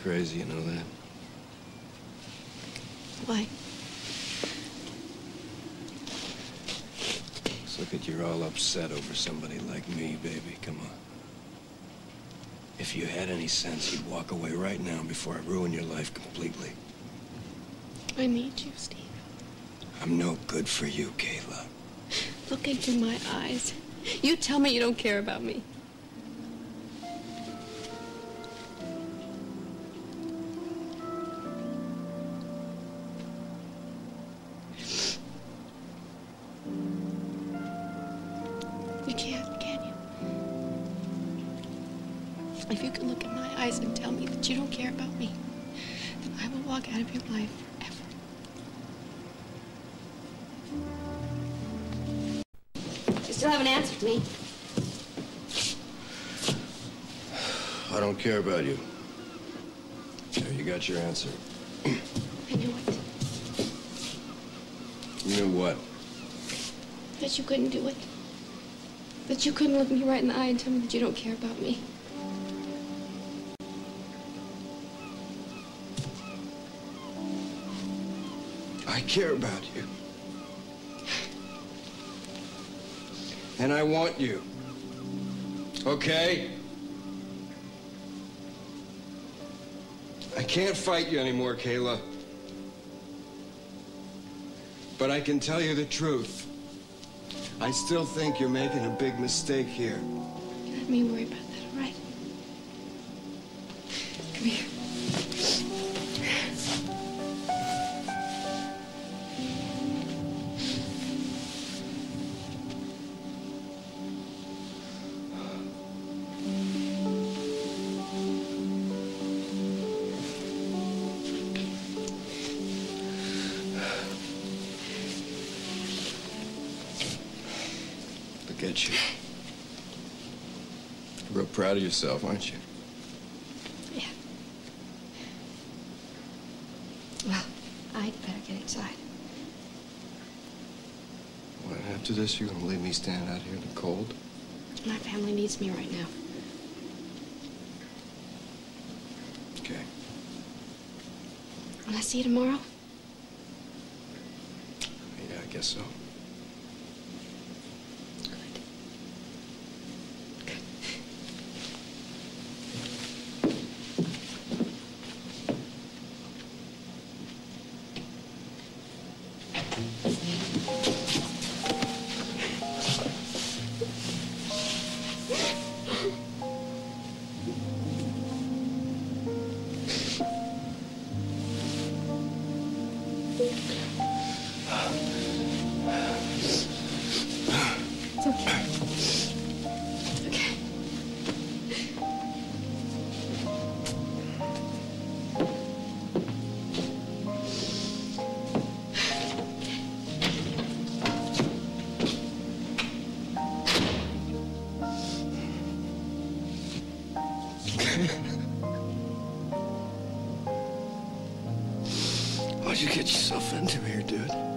crazy, you know that? Why? Just look at you're all upset over somebody like me, baby. Come on. If you had any sense, you'd walk away right now before I ruin your life completely. I need you, Steve. I'm no good for you, Kayla. Look into my eyes. You tell me you don't care about me. You can't, can you? If you can look in my eyes and tell me that you don't care about me, then I will walk out of your life forever. You still haven't answered me. I don't care about you. There, you got your answer. I knew it. You knew what? That you couldn't do it. That you couldn't look me right in the eye and tell me that you don't care about me. I care about you. And I want you. Okay? I can't fight you anymore, Kayla. But I can tell you the truth. I still think you're making a big mistake here. Let me worry about that, all right? Come here. Look at you. You're real proud of yourself, aren't you? Yeah. Well, I'd better get inside. What, after this, you're gonna leave me stand out here in the cold? My family needs me right now. Okay. Will I see you tomorrow? Yeah, I guess so. It's okay. It's okay. What'd you get yourself into here, dude?